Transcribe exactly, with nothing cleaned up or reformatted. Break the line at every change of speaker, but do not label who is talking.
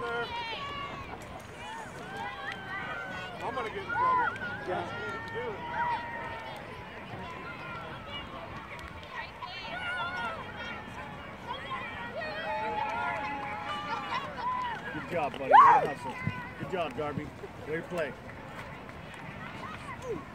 there. I'm gonna get in trouble.
Yeah. Good job, buddy. Way to hustle. Good job, Darby. Way to play.